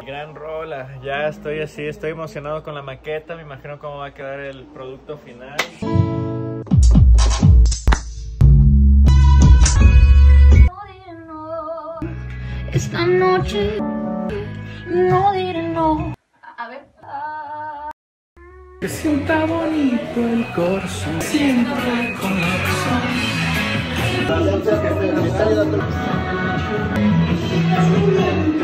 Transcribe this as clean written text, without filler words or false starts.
gran rola. Ya estoy así, estoy emocionado con la maqueta. Me imagino cómo va a quedar el producto final. Esta noche no diré no. A ver. Que sienta bonito el corazón, siempre con la razón.